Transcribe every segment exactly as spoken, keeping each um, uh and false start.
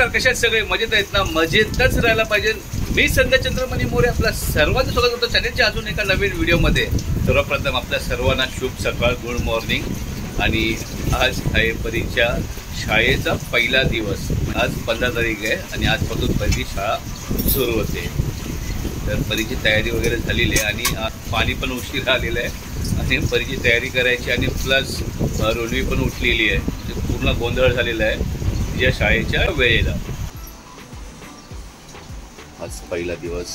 नमस्कार, कशात सगळे मजेत आहेत ना? मजेतच राहायला पाहिजे. मी संध्या चंद्रमणी मोरे आपल्या सर्वांचं स्वागत करतो चॅनलच्या अजून एका नवीन व्हिडिओमध्ये. सर्वप्रथम आपल्या सर्वांना शुभ सकाळ, गुड मॉर्निंग. आणि आज आहे परीक्षा शाळेचा पहिला दिवस. आज पंधरा तारीख आहे आणि आजपासून पहिली शाळा सुरू होते. तर परीक्षेची तयारी वगैरे झालेली आहे आणि पाणी पण उशीर आलेलं आहे आणि परीक्षेची तयारी करायची आणि प्लस रोलवी पण उठलेली आहे. पूर्ण गोंधळ झालेला आहे या शाळेच्या वेळेला. आज पहिला दिवस.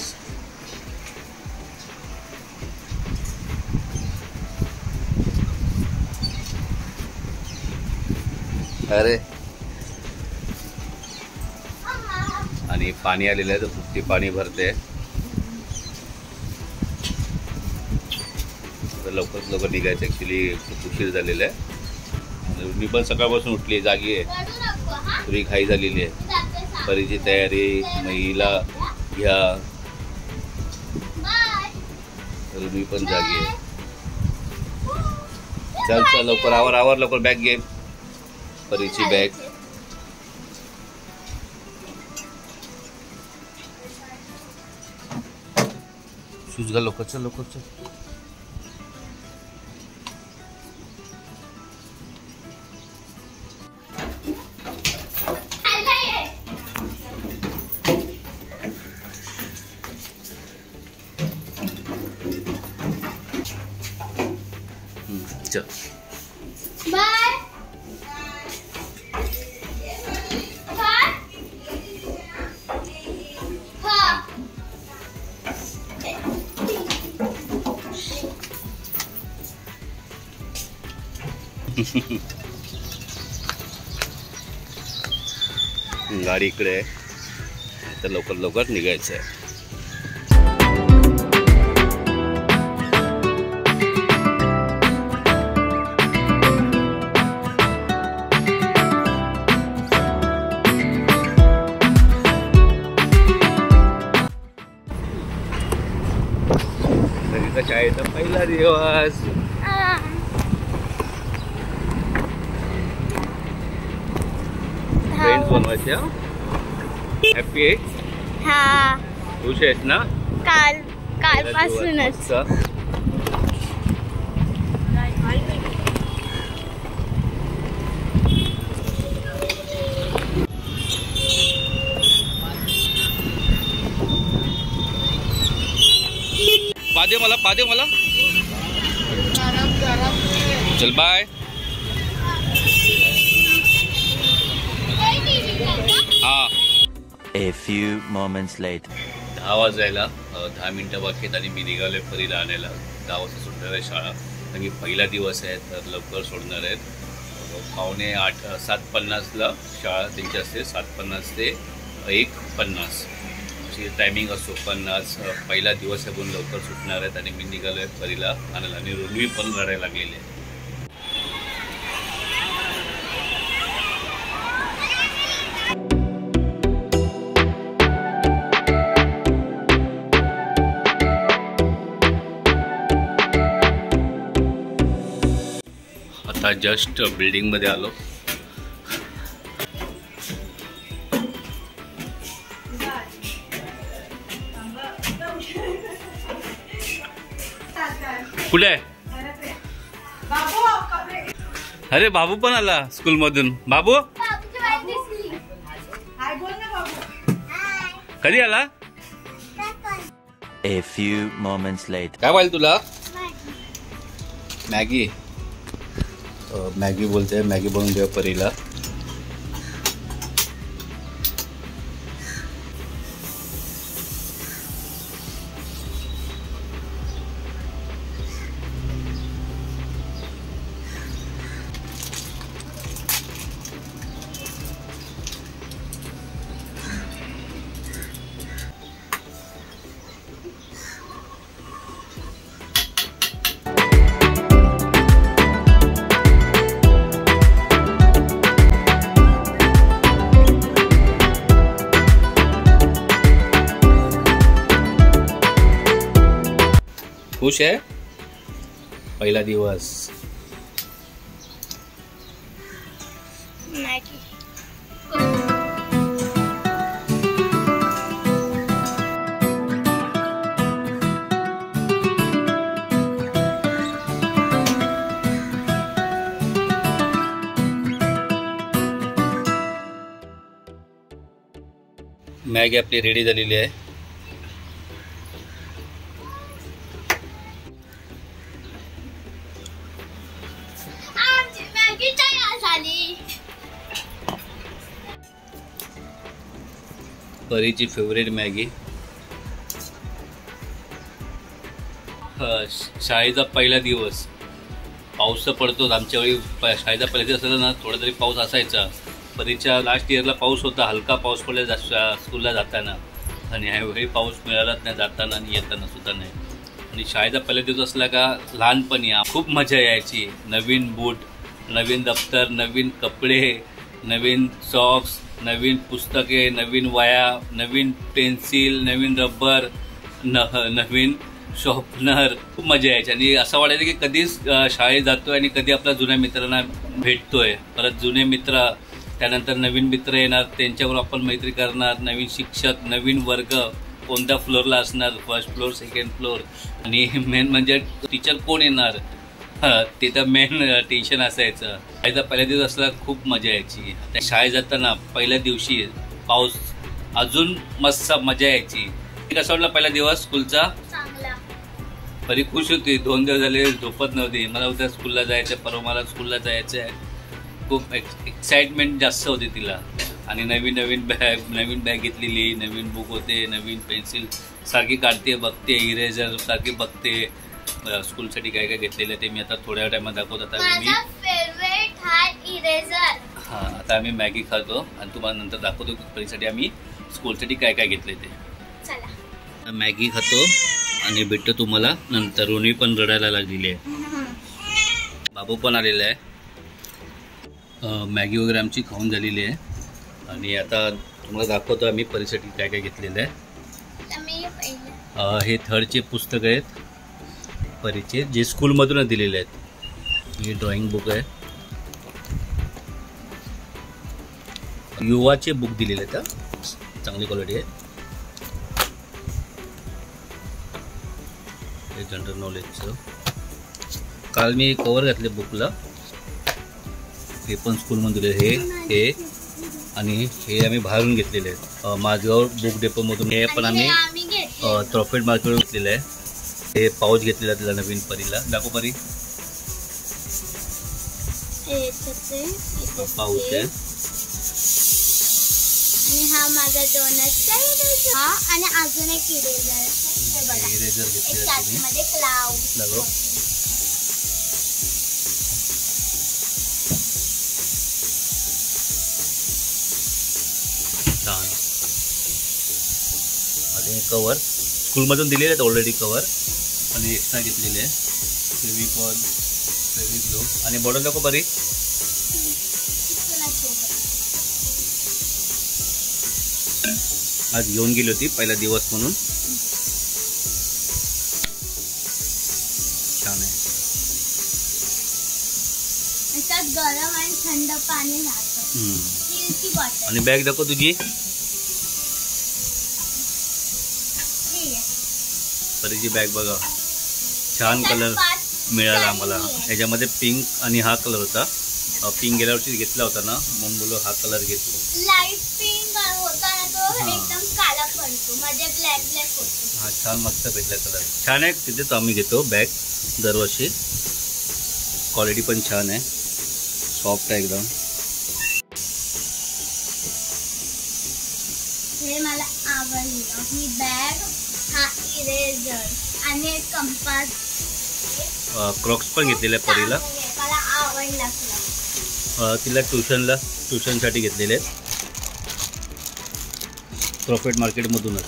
अरे आणि पाणी आलेलं आहे तर खूप पाणी भरते. लवकर लवकर निघायचं. ॲक्च्युली खूप उशीर झालेला आहे. मी पण सकाळपासून उठली, जागी आहे. थोडी घाई झालेली आहे. परीची तयारी महिला घ्या, तर मी पण जागी आहे. चल चल लवकर आवर आवर लवकर बॅग घे. परीची बॅग. शूज घाल लवकर. चल लवकर चल. बाय. गाडी इकडे आहे तर लवकर लवकर निघायचं आहे. शाळेचा पहिला दिवस. फ्रेंड्स बनवायचे. हॅपी आहे. हा, खुश आहेस ना? काल काल पासूनच. पादे मला पादे मला. चल बाय. हा. A few moments later. दहा वाजायला दहा मिनिटं बाकी आहेत आणि मी निघालोय परीला आणायला. दहा वाजता सुटणार आहे शाळा आणि पहिला दिवस आहे तर लवकर सोडणार आहेत. पावणे आठ सात पन्नासला शाळा त्यांची असते. सात पन्नास ते एक पन्नास अशी टायमिंग असतो. पण आज पहिला दिवस आहे म्हणून लवकर सुटणार आहेत आणि मी निघालो आहे परीला आणायला. आणि रोलवी पण रडायला लागलेली आहे. आता जस्ट बिल्डिंग मध्ये आलो. कुठे आहे? अरे बाबू पण आला स्कूल मधून. बाबू कधी आला? A few moments later. काय पाहिजे तुला? मॅगी. मॅगी बोलते. मॅगी बनवून द्या परीला. खुश है पहिला दिवस. मैगी मॅगी आपली रेडी झालेली आहे. आमची मॅगी तयार झाली. परीची फेवरेट मॅगी. शाळेचा पहिला दिवस. पाऊस तर पडतोच. आमच्या वेळी शाळेचा पहिला दिवस असला ना थोडा तरी पाऊस असायचा. परीच्या लास्ट इयरला पाऊस होता, हलका पाऊस पडला जा स्कूलला जाताना. आणि ह्यावेळी पाऊस मिळालाच नाही जाताना आणि येताना सुद्धा नाही. आणि शाळेचा पहिला दिवस असला का लहानपणी खूप मजा यायची. नवीन बूट, नवीन दप्तर, नवीन कपडे, नवीन सॉक्स, नवीन पुस्तके, नवीन वह्या, नवीन पेन्सिल, नवीन रबर, न नवीन शॉर्पनर. खूप मजा यायची. आणि असं वाटायचं की कधीच शाळेत जातोय आणि कधी आपल्या जुन्या मित्रांना भेटतोय. परत जुने मित्र, त्यानंतर नवीन मित्र येणार, त्यांच्यावर आपण मैत्री करणार. नवीन शिक्षक, नवीन वर्ग, कोणत्या फ्लोअरला असणार, फर्स्ट फ्लोअर, सेकंड फ्लोअर. आणि मेन म्हणजे टीचर कोण येणार, ते तर मेन टेन्शन असायचं. शाळेचा पहिल्या दिवस असला खूप मजा यायची. त्या शाळेत जाताना पहिल्या दिवशी पाऊस अजून मस्त मजा यायची. कसा वाटला पहिला दिवस स्कूलचा? परी खुश होती. दोन दिवस झाले झोपत नव्हती. मला उद्या स्कूलला जायचं, परवा मला स्कूलला जायचं आहे. खूप एक्साइटमेंट जास्त होती तिला. आणि नवीन नवीन बॅग नवीन बॅग घेतलेली, नवीन बुक होते, नवीन पेन्सिल सारखी काढते, बघते, इरेझर सारखी बघते. स्कूलसाठी काय काय घेतलेलं ते मी आता थोड्या टायमात दाखवत. आता मी फेवरेट हा इरेझर. हां, आता आम्ही मॅगी खातो आणि तुम्हाला नंतर दाखवतो परीसाठी आम्ही स्कूलसाठी काय काय घेतले ते. चला, मॅगी खातो आणि भेटतो तुम्हाला नंतर. रोनी पण रडायला लागलेली आहे, बाबू पण आलेला आहे. मॅगी वगैरे आमची खाऊन झालेली आहे आणि आता तुम्हाला दाखवतो आम्ही परीसाठी काय काय घेतलेलं आहे. हे थर्डचे पुस्तक आहेत परीचे, जे स्कूलमधूनच दिलेले आहेत. हे ड्रॉइंग बुक आहे. युवाचे बुक दिलेले आहेत, चांगली क्वालिटी आहे. हे जनरल नॉलेजचं. काल मी कवर घातले बुकला. हे पण स्कूलमधून दिले. हे हे आणि हे आम्ही बाहेरून घेतलेले आहेत. माझगाव बुक डेपोमधून. हे पण आम्ही झटपट मार्केटवरून घेतलेलं आहे. हे पाऊच घेतलेला तिला नवीन परीला. दाखव परी. पाऊच आहे. आणि हा माझा डोनटचा इरेझर. हा आणि अजून एक इरेझर. हे बघा, इरेझर घेतलेला त्यात मध्ये क्लाउड. लागो. छान. आणि कवर स्कूलमधून दिलेले आहेत ऑलरेडी कवर. आणि एक्स्ट्रा घेतलेले आहे. फेविकॉल, फेविग्लो आणि बॉटल दाखव बरी. आज घेऊन गेली होती पहिला दिवस म्हणून. छान आहे. त्यात गरम आणि थंड पाणी राहतं. आणि बॅग दाखव तुझी. परीची बॅग बघा, छान कलर मिळाला आम्हाला. ह्याच्यामध्ये पिंक आणि हा कलर होता. पिंक गेल्या वर्षी घेतला होता ना, मग बोलो हा कलर घेतो. लाईट पिंक होता ना तो, एकदम काळा पडतो. माझे ब्लॅक ब्लॅक होतो. हा छान मस्त भेटला कलर. छान आहे. तिथेच आम्ही घेतो बॅग दरवर्षी. क्वालिटी पण छान आहे, सॉफ्ट आहे एकदम. हे मला आवडलं. ही बॅग, हा इरेझर आणि कंपास. क्रॉक्स पण घेतलेले आहे परीला. मला आवडला. तिला ट्युशनला ट्युशनसाठी घेतलेले आहेत प्रॉफिट मार्केटमधूनच.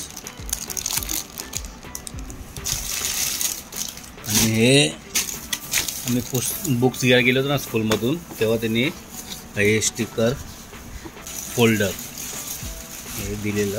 आणि हे आम्ही पुस्त बुक्स घ्यायला गेलो होतो ना स्कूलमधून, तेव्हा त्यांनी हे स्टिकर फोल्डर हे दिलेलं.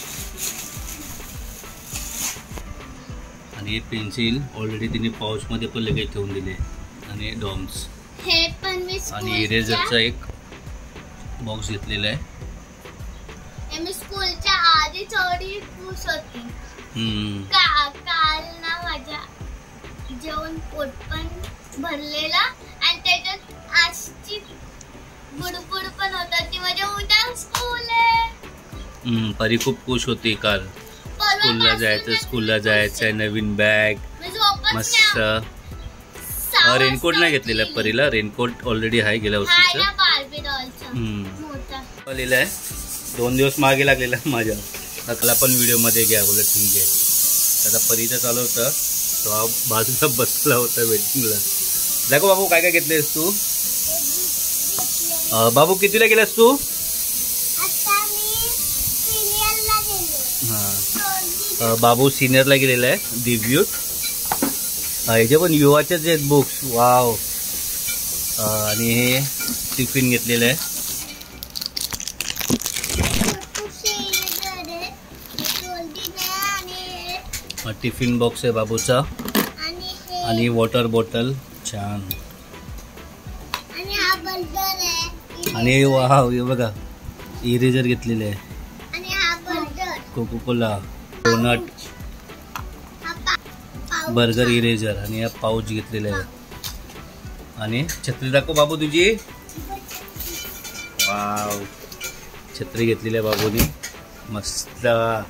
आणि हे पेन्सिल ऑलरेडी तिने पाऊचमध्ये पण लगेच ठेवून दिले. आणि डॉम्स हे पण मी आणि इरेझरचा एक बॉक्स घेतलेला आहे. हे मी स्कूलच्या आधी थोडी खुश होती. का काल ना माझ्या जेवण पोट पण भरलेला आणि त्याच्यात आजची बुडबुड पण होता ती माझ्या उद्या स्कूल आहे. हम्म, परी खूप खुश होती काल. स्कूलला जायचं स्कूलला जायचंय, नवीन बॅग मस्त. रेनकोट नाही घेतलेला परीला, रेनकोट ऑलरेडी आहे गेल्या वर्षीचं. लिहिलं आहे दोन दिवस मागे लागलेला माझ्या, त्याला पण व्हिडिओ मध्ये घ्या बोला. ठीक आहे. आता परीचं चालू होतं तो बाजूला बसला होता वेटिंगला. दाखव बाबू काय काय घेतलेस तू. बाबू कितीला गेलास तू. हा बाबू सिनियरला गेलेला आहे दिव्यूत. ह्याचे पण युवाचेच आहेत बुक्स. वाव. आणि हे टिफिन घेतलेलं आहे. टिफिन बॉक्स आहे बाबूचा. आणि वॉटर बॉटल छान. आणि वाव हे बघा इरेजर घेतलेले आहे. Coca Cola, donut, burger eraser आणि हा पाऊच घेतलेला आहे. आणि छत्री दाखव बाबू तुझी. वाव छत्री घेतलेली आहे बाबूनी मस्त.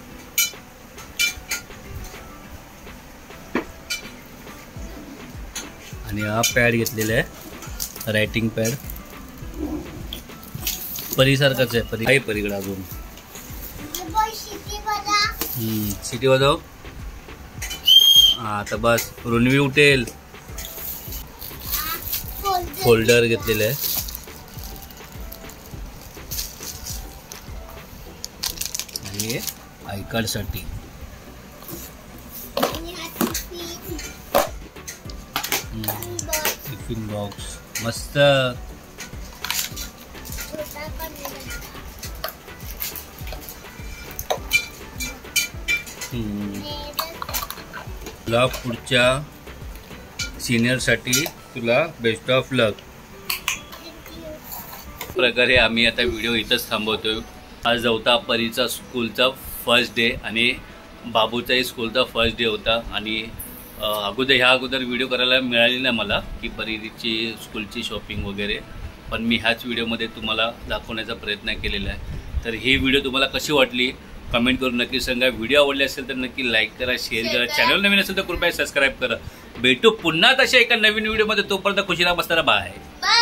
आणि हा पॅड घेतलेला आहे रायटिंग पॅड. परीसारखाच आहे. परी आहे परीकडे अजून. हम्म सिटी वाजव. हा आता बस रुनवी उठेल. फोल्डर घेतलेलं आहे. आणि आय कार्ड साठी. टिफिन बॉक्स मस्त. तुला पुढच्या सिनियर साठी तुला बेस्ट ऑफ लक. प्रकारे आम्ही आता व्हिडिओ इथंच थांबवतोय. आज होता परीचा स्कूलचा फर्स्ट डे आणि बाबूचाही स्कूलचा फर्स्ट डे होता. आणि अगोदर ह्या अगोदर व्हिडिओ करायला मिळाली नाही मला की परीची स्कूलची शॉपिंग वगैरे, पण मी ह्याच व्हिडिओमध्ये तुम्हाला दाखवण्याचा प्रयत्न केलेला आहे. तर ही व्हिडिओ तुम्हाला कशी वाटली कमेंट करून नक्की सांगा. व्हिडिओ आवडले असेल तर नक्की लाईक करा, शेअर करा. चॅनल नवीन असेल तर कृपया सबस्क्राईब करा. भेटू पुन्हा तशा एका नवीन व्हिडिओमध्ये. तोपर्यंत खुशीला बसताना बाय.